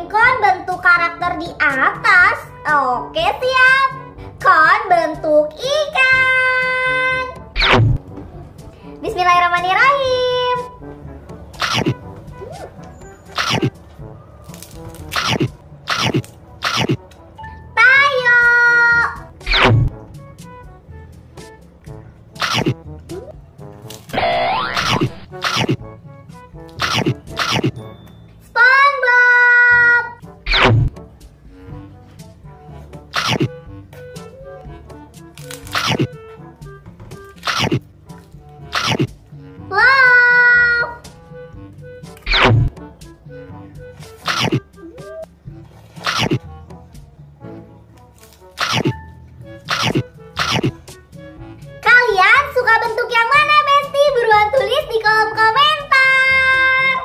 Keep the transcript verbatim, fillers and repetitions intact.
Kon bentuk karakter di atas. Oke, siap. Kon bentuk ikan. Bismillahirrahmanirrahim.